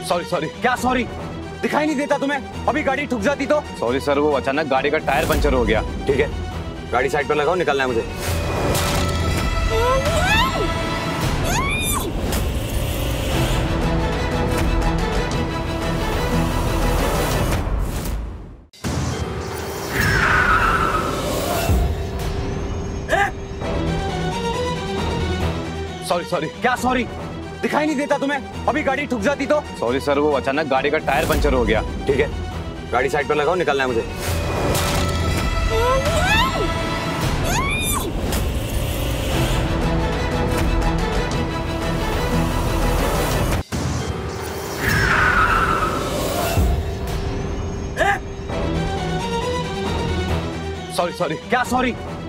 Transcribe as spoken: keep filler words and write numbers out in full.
Sorry sorry. क्या sorry? दिखाई नहीं देता तुम्हें? अभी गाड़ी ठुक जाती तो? सॉरी सर, वो अचानक गाड़ी का टायर पंचर हो गया। ठीक है, गाड़ी साइड पर लगाओ, निकलना है मुझे। Sorry sorry. क्या सॉरी? दिखाई नहीं देता तुम्हें? अभी गाड़ी ठुक जाती तो? सॉरी सर, वो अचानक गाड़ी का टायर पंचर हो गया। ठीक है, गाड़ी साइड पर लगाओ, निकलना है मुझे। Sorry sorry. क्या सॉरी?